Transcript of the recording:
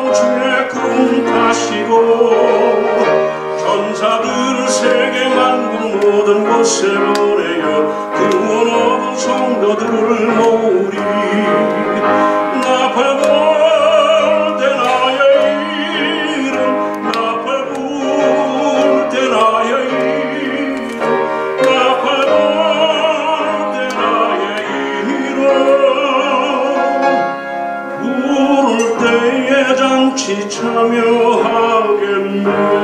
주의 꿈 타시고 천사들을 세계 만국 모든 곳에 보내어 구원 얻은 성도들을 모으리. 나팔 불 때 나의 이름 나팔 불 때 나의 이름 나팔 불 때 나의 이름 부를 때에 잔치 참여하겠네.